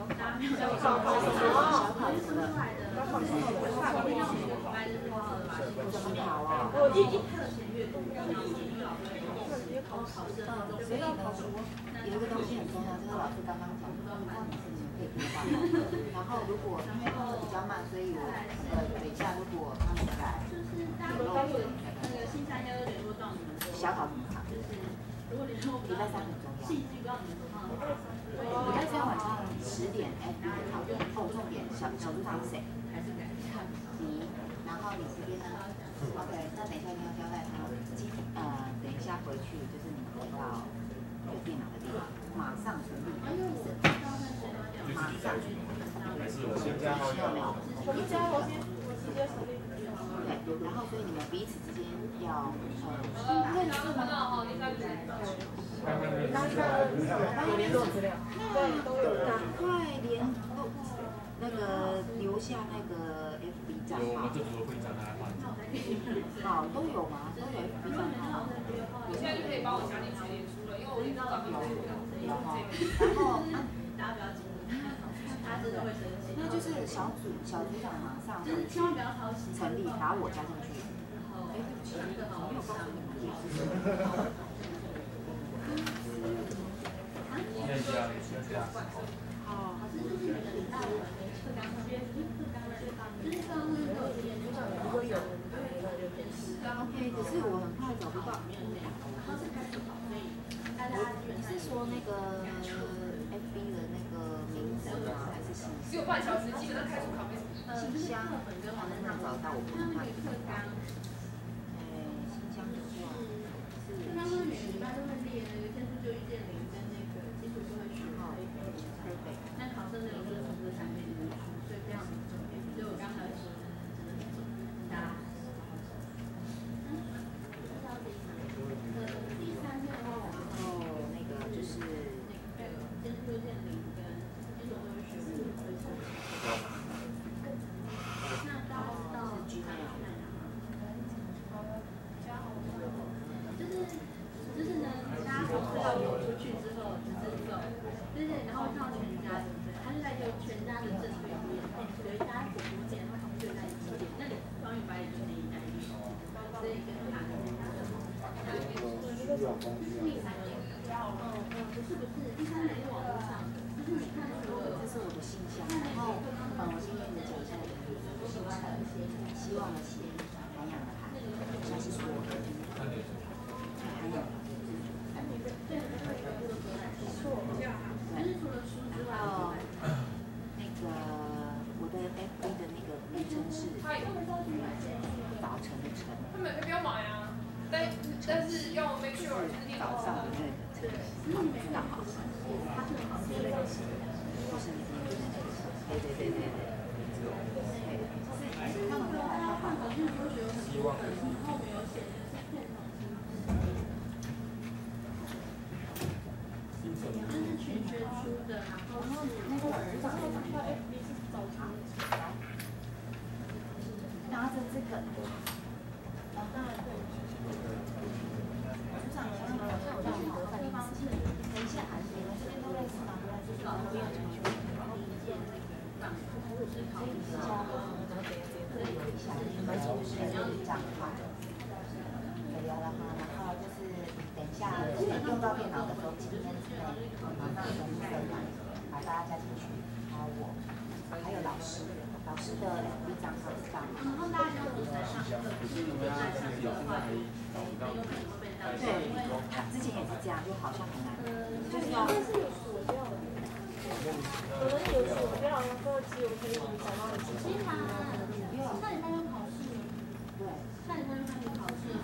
怎么考啊？所以呢，有一个东西很重要，这个老师刚刚讲，看你是你们可以规划。然后如果因为动作比较慢，所以我等一下如果他们来，小考怎么考？礼拜三很重要。礼拜三晚上10点FB 的考题，重点小组长是谁？你，然后你这边呢 ？OK， 那等一下一定要交代他，等一下回去就是你们回到有电脑的地方，马上处理。马上。还是我先加好友。我先直接处理。对，然后所以你们彼此之间要认识吗？联络资料。对，都有。赶快联络那个留下那个 FB 账号。有，我们这组的会长来换。好，都有吗？都有 FB 账号。 你现在就可以帮我加进去脸书了，因为我脸书上面有。 然后，大家不要紧张，他真的会生气。那就是小组长马上就是千万不要抄袭成立，把我加进去。哎，对不起，我没有告诉你们。好。OK， 可是我很怕找不到。你是说那个 FB 的那个名字吗？还是信箱？ 只有半小时，基本上开除考没什么。 信箱好像能找到，我不能看。信箱的话是。刚刚每礼拜都会列那个天数就遇见0跟那个基础就会学好。perfect。但考试内容就是从这3边里面出，所以非常重点。所以我刚才说。这是我的信箱，然后我今天的讲一下我的行程，希望的写涵养的涵，像是说涵养。那个我的 FB 的那个名称是早晨的晨。 他们不要买啊，但是要 make sure 就是早上的那个晨，知道吗？他是好像那个是，不是对。他们会来他们希望。这是全学出的，然后那个组长他 FB 是早上，拿着这个，当然对。组长好像有让你得反应方式，等一下，你们这边都类似吗？老师不要讲究，然后一件那个所以私下有一下，你们就是这张画。有了哈，然后就是等一下用到电脑的时候，今天之内马上重新再把大家加进去，还有我，还有老师的 FB 账号知道吗？然后大家就不在上课，就是如果在上课的话，对，他之前也是这样，就好像很难，就是要。但是有锁掉的，可能有锁掉，然后只有可以找到的。下礼拜要考试，对，下礼拜就开始考试。